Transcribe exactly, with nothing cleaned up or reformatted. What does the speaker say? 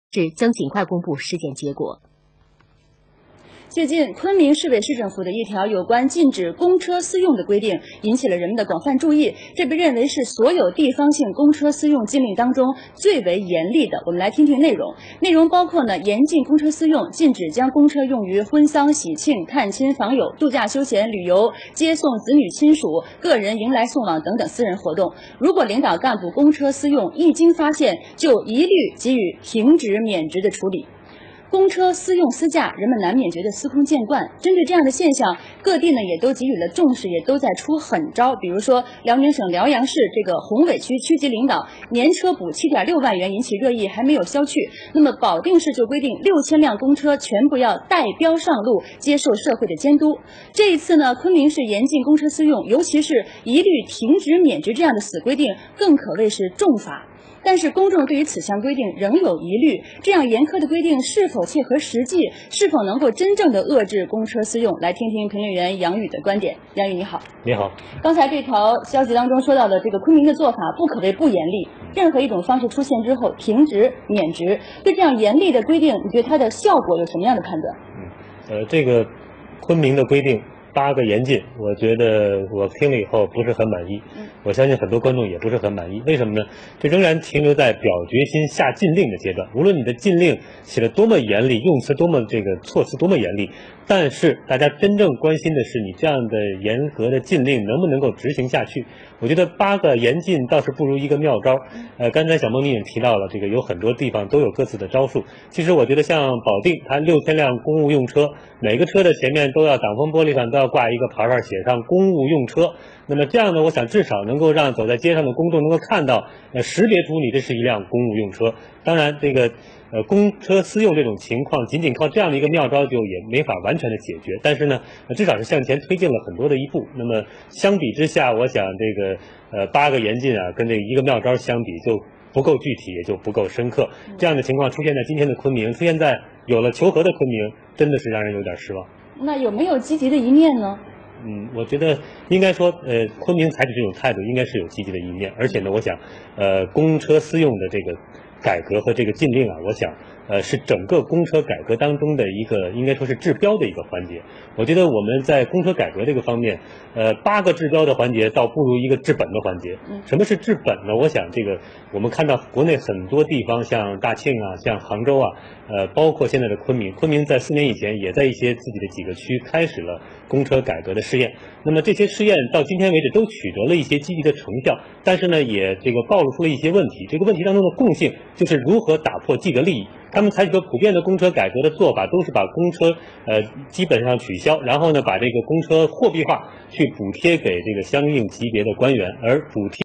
市将尽快公布尸检结果。 最近，昆明市委市政府的一条有关禁止公车私用的规定引起了人们的广泛注意，这被认为是所有地方性公车私用禁令当中最为严厉的。我们来听听内容。内容包括呢，严禁公车私用，禁止将公车用于婚丧喜庆、探亲访友、度假休闲、旅游、接送子女亲属、个人迎来送往等等私人活动。如果领导干部公车私用，一经发现，就一律给予停职免职的处理。公车私用私驾，人们难免觉得司空见惯。针对这样的现象，各地呢也都给予了重视，也都在出狠招。比如说，辽宁省辽阳市这个宏伟区区级领导年车补七点六万元引起热议，还没有消去。那么保定市就规定六千辆公车全部要带标上路，接受社会的监督。这一次呢，昆明市严禁公车私用，尤其是一律停职免职这样的死规定，更可谓是重罚。但是公众对于此项规定仍有疑虑，这样严苛的规定是否切合实际，是否能够真正的遏制公车私用？来听听评论员杨宇的观点。杨宇你好。 你好。 刚才这条消息当中说到的这个昆明的做法不可谓不严厉，任何一种方式出现之后停职免职，对这样严厉的规定，你觉得它的效果有什么样的判断？ 嗯，呃，这个昆明的规定八个严禁，我觉得我听了以后不是很满意，我相信很多观众也不是很满意。为什么呢？这仍然停留在表决心下禁令的阶段。无论你的禁令写得多么严厉，用词多么这个措辞多么严厉，但是大家真正关心的是你这样的严格的禁令能不能够执行下去。我觉得八个严禁倒是不如一个妙招。呃，刚才小梦你也提到了，这个有很多地方都有各自的招数。其实我觉得像保定，它六千辆公务用车，每个车的前面都要挡风玻璃上都要挂一个牌牌，写上公务用车。那么这样呢，我想至少能够让走在街上的公众能够看到，呃，识别出你这是一辆公务用车。当然，这个呃公车私用这种情况，仅仅靠这样的一个妙招就也没法完全的解决。但是呢，至少是向前推进了很多的一步。那么相比之下，我想这个呃八个严禁啊，跟这一个妙招相比就不够具体，也就不够深刻。这样的情况出现在今天的昆明，出现在有了求和的昆明，真的是让人有点失望。 那有没有积极的一面呢？ 嗯，我觉得应该说，呃，昆明采取这种态度应该是有积极的一面，而且呢，我想，呃，公车私用的这个改革和这个禁令啊，我想，呃，是整个公车改革当中的一个应该说是治标的一个环节。我觉得我们在公车改革这个方面，呃，八个治标的环节倒不如一个治本的环节。什么是治本呢？我想这个我们看到国内很多地方，像大庆啊，像杭州啊，呃，包括现在的昆明，昆明在四年以前也在一些自己的几个区开始了公车改革的试验。那么这些试验到今天为止都取得了一些积极的成效，但是呢，也这个暴露出了一些问题。这个问题当中的共性就是如何打破既得利益。他们采取的普遍的公车改革的做法，都是把公车呃基本上取消，然后呢把这个公车货币化，去补贴给这个相应级别的官员，而补贴